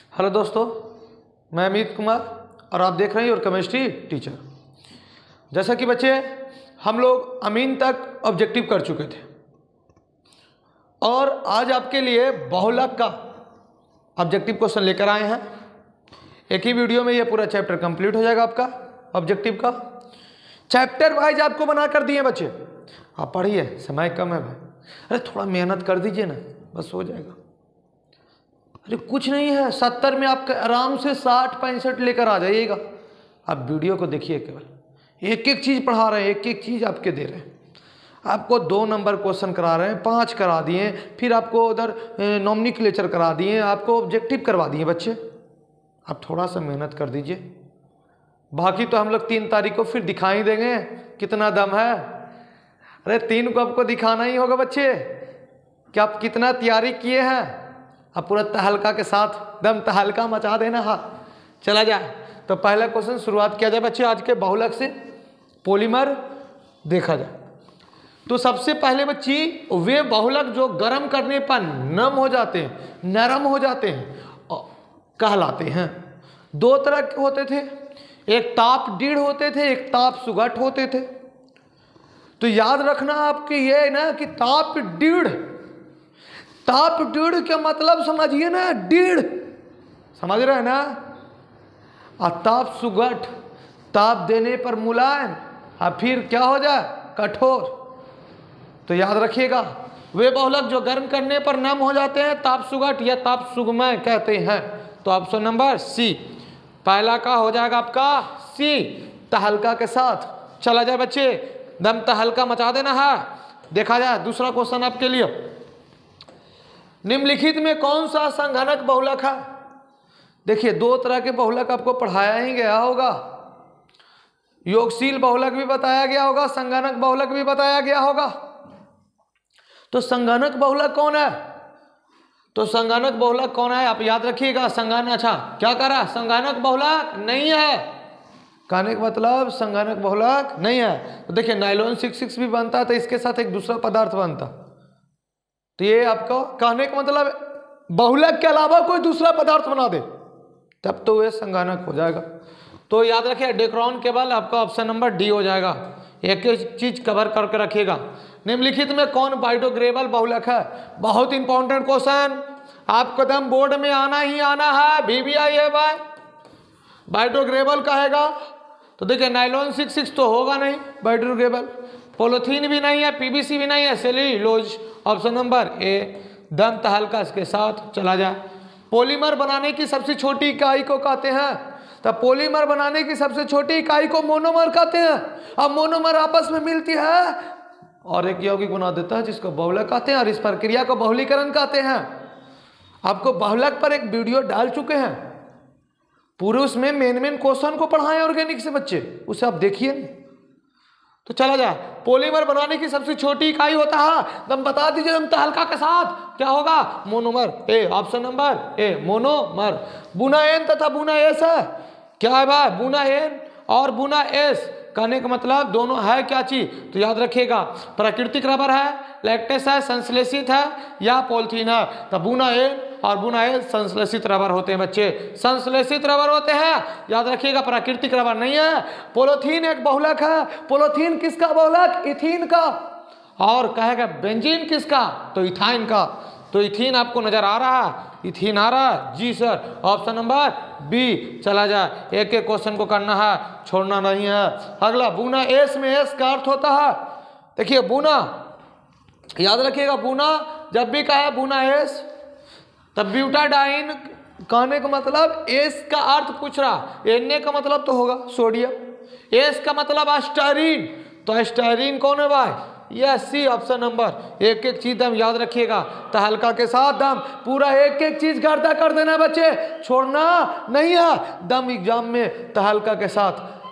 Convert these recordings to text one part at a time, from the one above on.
Hello दोस्तों, मैं अमित कुमार और आप देख रहे हैं योर केमिस्ट्री टीचर। जैसा कि बच्चे हम लोग अमीन तक ऑब्जेक्टिव कर चुके थे और आज आपके लिए बहुलक का ऑब्जेक्टिव क्वेश्चन लेकर आए हैं। एक ही वीडियो में ये पूरा चैप्टर कंप्लीट हो जाएगा आपका ऑब्जेक्टिव का। चैप्टर वाइज आपको बना कर दिए बच्चे, आप पढ़िए, समय कम है भाई। अरे थोड़ा मेहनत कर दीजिए ना, बस हो जाएगा। अरे कुछ नहीं है, 70 में आप आराम से 60-65 लेकर आ जाइएगा। आप वीडियो को देखिए, केवल एक एक चीज़ पढ़ा रहे हैं, एक एक चीज़ आपके दे रहे हैं। आपको 2 नंबर क्वेश्चन करा रहे हैं, 5 करा दिए, फिर आपको उधर नॉमिनक्लेचर करा दिए, आपको ऑब्जेक्टिव करवा दिए। बच्चे आप थोड़ा सा मेहनत कर दीजिए, बाकी तो हम लोग 3 तारीख को फिर दिखाई देंगे कितना दम है। अरे 3 को आपको दिखाना ही होगा बच्चे कि आप कितना तैयारी किए हैं। अब पूरा तहलका के साथ दम तहलका मचा देना। हाँ चला जाए तो पहला क्वेश्चन शुरुआत किया जाए बच्चे आज के बहुलक से, पॉलीमर देखा जाए तो सबसे पहले बच्ची वे बहुलक जो गर्म करने पर नम हो जाते हैं, नरम हो जाते हैं कहलाते हैं। 2 तरह के होते थे, एक ताप डीढ़ होते थे, एक ताप सुगठ होते थे। तो याद रखना आपके ये ना कि ताप डीढ़ का मतलब समझिए ना, डीढ़ समझ रहे हैं ना। और ताप सुगठ, ताप देने पर मुलायम और फिर क्या हो जाए, कठोर। तो याद रखिएगा वे बहुलक जो गर्म करने पर नम हो जाते हैं ताप सुगठ या ताप सुगमय कहते हैं। तो ऑप्शन नंबर सी पहला का हो जाएगा आपका सी, तहलका के साथ। चला जाए बच्चे, दम तहलका मचा देना है। देखा जाए दूसरा क्वेश्चन आपके लिए, निम्नलिखित में कौन सा संघनक बहुलक है। देखिए 2 तरह के बहुलक आपको पढ़ाया ही गया होगा, योगशील बहुलक भी बताया गया होगा, संघनक बहुलक भी बताया गया होगा। तो संघनक बहुलक कौन है? तो संघनक बहुलक कौन है आप याद रखिएगा। संघनक, अच्छा क्या करा, संघनक बहुलक नहीं है। कहने का मतलब संघनक बहुलक नहीं है। तो देखिए नाइलॉन 66 भी बनता है तो इसके साथ एक दूसरा पदार्थ बनता, तो ये आपको कहने का मतलब बहुलक के अलावा कोई दूसरा पदार्थ बना दे तब तो ये संघनक हो जाएगा। तो याद रखिए डेक्रोन केवल आपका ऑप्शन नंबर डी हो जाएगा। एक एक चीज कवर करके रखिएगा। निम्नलिखित में कौन बायोडिग्रेडेबल बहुलक है? बहुत इंपॉर्टेंट क्वेश्चन, आपको दम बोर्ड में आना ही आना है। BBI बायोडिग्रेडेबल कहेगा तो देखिए नाइलॉन 66 तो होगा नहीं बायोडिग्रेडेबल, पॉलीथीन भी नहीं है, PVC भी नहीं है, सेल्यूलोज ऑप्शन नंबर ए, दम तहलका इसके साथ। चला जाए पॉलीमर बनाने की सबसे छोटी इकाई को कहते हैं। तो पॉलीमर बनाने की सबसे छोटी इकाई को मोनोमर कहते हैं। अब मोनोमर आपस में मिलती है और एक यौगिक बना देता है जिसको बहुलक कहते हैं और इस प्रक्रिया को बहुलीकरण कहते हैं। आपको बहुलक पर एक वीडियो डाल चुके हैं, पूरे उसमें मेन क्वेश्चन को पढ़ाएं ऑर्गेनिक से बच्चे, उसे आप देखिए। तो चला जाए पॉलीमर बनाने की सबसे छोटी इकाई होता है, दम बता दीजिए, दम तहलका के साथ क्या होगा, monomer. A option number A monomer. Buna N तथा बुना एस है, क्या है भाई, बुना एन और बुना एस। कहने का मतलब दोनों है क्या चीज, तो याद रखिएगा प्राकृतिक रबर है, लैक्टेस है, संश्लेषित है या पॉलीथीन है। तो बुना एन और बुना एस संश्लेषित रबर होते हैं बच्चे, संश्लेषित रबर होते हैं। याद रखिएगा प्राकृतिक रबर नहीं है। पॉलीथीन एक बहुलक है। पॉलीथीन किसका बहुलक, इथीन का। और कहेगा बेंजीन किसका, तो इथाइन का। तो इथीन आपको नजर आ रहा है, इथीन आ रहा है जी सर, ऑप्शन नंबर बी। चला जाए एक एक क्वेश्चन को करना है, छोड़ना नहीं है। अगला बुना एस में एस का अर्थ होता है, देखिए बुना, याद रखिएगा बुना जब भी कहा बुना एस तब ब्यूटाडाइन, कहने का मतलब एस का अर्थ पूछ रहा, एन का मतलब तो होगा सोडियम, एस का मतलब एस्टाइरिन, तो एस्टाइरिन कौन है भाई, यह सी ऑप्शन नंबर। एक एक चीज दम याद रखिएगा, तहलका के साथ दम पूरा एक एक चीज गर्दा कर देना बच्चे, छोड़ना नहीं है। दम एग्जाम में तहलका के साथ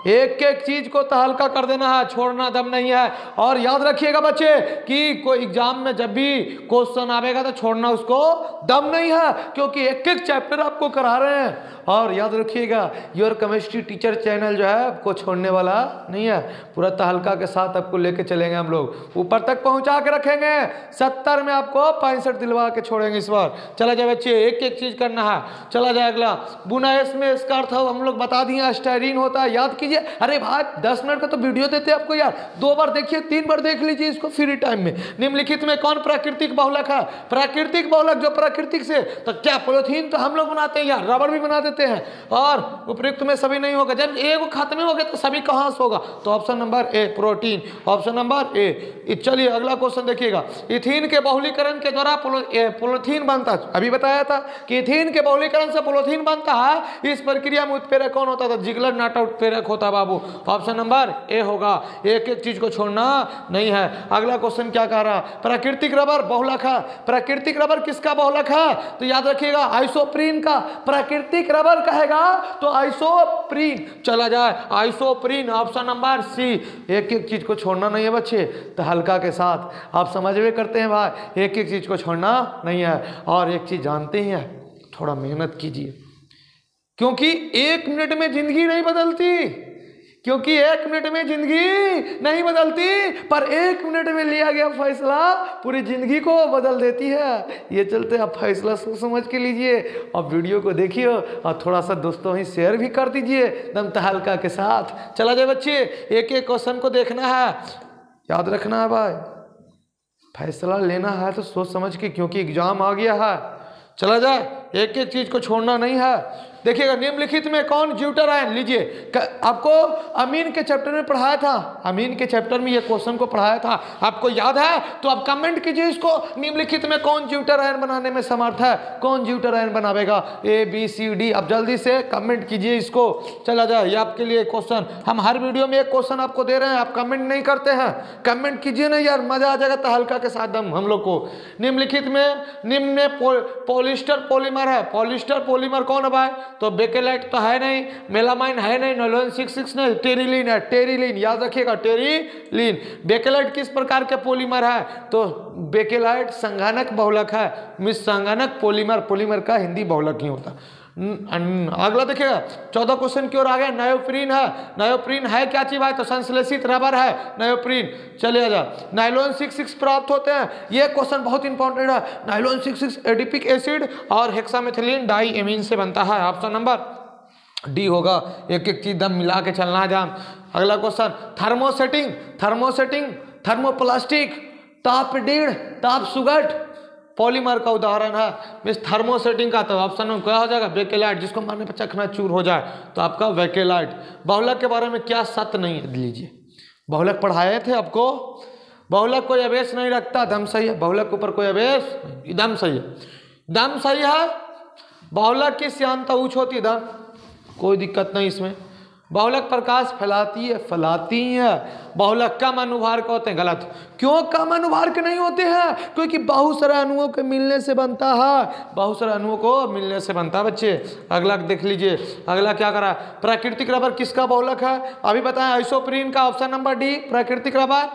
एक एक चीज को तहल्का कर देना है, छोड़ना दम नहीं है। और याद रखिएगा बच्चे कि कोई एग्जाम में जब भी क्वेश्चन आएगा तो छोड़ना उसको दम नहीं है, क्योंकि एक एक चैप्टर आपको करा रहे हैं। और याद रखिएगा योर केमिस्ट्री टीचर चैनल जो है आपको छोड़ने वाला नहीं है, पूरा तहल्का के साथ आपको लेके चलेंगे हम लोग, ऊपर तक पहुंचा के रखेंगे। 70 में आपको 65 दिलवा के छोड़ेंगे इस बार। चला जाए बच्चे, एक एक चीज करना है। चला जाए अगला, बुनाइश में इसका अर्थ हम लोग बता दिए, स्टाइरीन होता है, याद कीजिए। अरे भाई 10 मिनट का तो वीडियो देते हैं आपको यार, 2 बार देखिए, 3 बार देख लीजिए इसको फ्री टाइम में। निम्नलिखित में कौन प्राकृतिक बहुलक है? प्राकृतिक बहुलक जो प्राकृतिक से, तो क्या पॉलिथीन तो हम लोग बनाते हैं यार, रबड़ भी बना देते हैं, और उपयुक्त में सभी नहीं होगा। जब एक खत्म हो गया तो सभी कहां से होगा? तो option number A protein, option number A. चलिए अगला क्वेश्चन देखिएगा, इथीन के बहुलीकरण के द्वारा पॉलिथीन बनता है। अभी बताया था कि इथीन के बहुलीकरण से पॉलिथीन बनता है। इस प्रक्रिया में उत्प्रेरक कौन होता था? जिगलर नाटा उत्प्रेरक होता बाबू। ऑप्शन नंबर ए होगा, एक एक चीज को छोड़ना नहीं है। अगला क्वेश्चन क्या कह रहा? प्राकृतिक रबर बहुलक है। प्राकृतिक रबर किसका बहुलक है? तो याद रखिएगा आइसोप्रीन का। प्राकृतिक रबर कहेगा तो आइसोप्रीन। चला जाए आइसोप्रीन, ऑप्शन नंबर सी। एक एक चीज को छोड़ना नहीं है बच्चे, तो हल्का के साथ आप समझ में करते हैं भाई, एक एक चीज को छोड़ना नहीं है। और एक चीज जानते हैं, थोड़ा मेहनत कीजिए, क्योंकि 1 मिनट में जिंदगी नहीं बदलती, क्योंकि 1 मिनट में जिंदगी नहीं बदलती, पर 1 मिनट में लिया गया फैसला पूरी जिंदगी को बदल देती है। ये चलते आप फैसला सोच समझ के लीजिए, और वीडियो को देखिए, और थोड़ा सा दोस्तों ही शेयर भी कर दीजिए दम तहल्का के साथ। चला जाए बच्चे, एक एक क्वेश्चन को देखना है, याद रखना है भाई, फैसला लेना है तो सोच समझ के, क्योंकि एग्जाम आ गया है। चला जाए, एक एक चीज को छोड़ना नहीं है। देखिएगा निम्नलिखित में कौन ज्यूटर आयन, लीजिए आपको अमीन के चैप्टर में पढ़ाया था, अमीन के चैप्टर में ये क्वेश्चन को पढ़ाया था, आपको याद है? तो आप कमेंट कीजिए इसको, निम्नलिखित में कौन ज्यूटर आयन बनाने में समर्थ है? कौन ज्यूटर आयन बनावेगा? A B C D. आप जल्दी से कमेंट कीजिए इसको। चला जाए, ये आपके लिए क्वेश्चन, हम हर वीडियो में एक क्वेश्चन आपको दे रहे हैं, आप कमेंट नहीं करते हैं, कमेंट कीजिए ना यार, मजा आ जाएगा तहल्का के साथ दम हम लोग को। निम्नलिखित में निम्न में पॉलिस्टर पॉलीमर है। पॉलिस्टर पॉलीमर कौन है भाई? तो बेकेलाइट तो है नहीं, मेलामाइन है नहीं, नायलॉन 66 नहीं, टेरिलीन है, टेरिलीन याद रखिएगा, टेरिलीन। बेकेलाइट किस प्रकार के पॉलीमर है? तो बेकेलाइट संघनक बहुलक है। मिस संघनक पॉलीमर, पॉलीमर का हिंदी बहुलक ही होता। अगला देखिएगा, 14 क्वेश्चन की ओर आ गया। नायोप्रीन है। नायोप्रीन है क्या चीज भाई? तो संश्लेषित रबर है नायोप्रीन। चलिए जा, नायलॉन 66 प्राप्त होते हैं। ये क्वेश्चन बहुत इंपॉर्टेंट है। नायलॉन 66 एडिपिक एसिड और हेक्सामेथिलीन डाइएमीन से बनता है। ऑप्शन नंबर डी होगा, एक एक चीज दम मिला के चलना है जाम। अगला क्वेश्चन, थर्मोसेटिंग, थर्मोसेटिंग, थर्मोप्लास्टिक, ताप डीड़, ताप सुगट पॉलीमर का उदाहरण है। मिस थर्मोसेटिंग का तो ऑप्शन में क्या हो जाएगा? बेकेलाइट, जिसको मारने पर चखना चूर हो जाए तो आपका बेकेलाइट। बहुलक के बारे में क्या सत्य नहीं है, लीजिए बहुलक पढ़ाए थे आपको। बहुलक कोई अवेश नहीं रखता, दम सही है। बहुलक के ऊपर कोई अवेश, दम सही है, दम सही है। बहुलक की श्यानता उच्च होती है, दम कोई दिक्कत नहीं इसमें। बहुलक प्रकाश फैलाती है, फैलाती है। बहुलक कम अनुभार के होते हैं, गलत। क्यों कम अनुभार के नहीं होते हैं? क्योंकि बहुत सारे अणुओं के मिलने से बनता है, बहुत सारे अणुओं को मिलने से बनता है बच्चे। अगला देख लीजिए, अगला क्या करा? प्राकृतिक रबर किसका बहुलक है? अभी बताएं, आइसोप्रीन का। ऑप्शन नंबर डी प्राकृतिक रबर।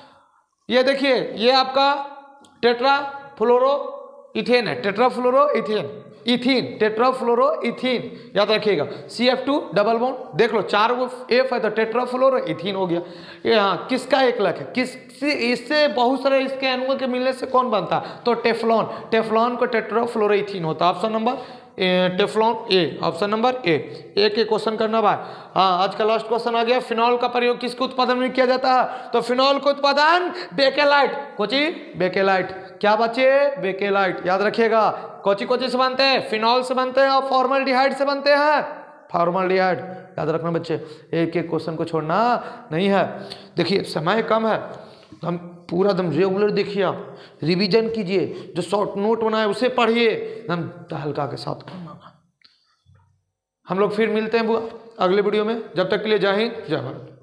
ये देखिए, ये आपका टेट्राफ्लोरो इथेन है, tetrafluoro ethane, ethene, tetrafluoro ethene याद रखिएगा। CF2 डबल बॉन्ड, देख लो 4 F है तो टेट्राफ्लोरो इथीन हो गया। ये हाँ किसका एकलक है? इससे बहुत सारे इसके अणुओं के मिलने से कौन बनता? तो टेफ्लॉन, टेफ्लॉन को टेट्राफ्लोरो इथीन होता। Option number Teflon A, option number A. एक एक क्वेश्चन करना भाई। हाँ, आज का लास्ट क्वेश्चन आ गया। फिनॉल का प्रयोग किसके उत्पादन में किया जाता है? तो फिनॉल का उत्पादन बेकेलाइट, कोची बेकेलाइट, क्या बच्चे? बेकेलाइट याद रखिएगा। कोची कोची से बनते हैं? फिनॉल से बनते हैं और फॉर्मल्डिहाइड से बनते हैं, फॉर्मल्डिहाइड याद रखना बच्चे। एक एक क्वेश्चन को छोड़ना नहीं है। देखिए समय कम है, हम पूरा दम रेगुलर देखिए, आप रिवीजन कीजिए, जो शॉर्ट नोट बनाए उसे पढ़िए, हम तहल्का के साथ करना। हम लोग फिर मिलते हैं अगले वीडियो में, जब तक के लिए जय हिंद जय भारत।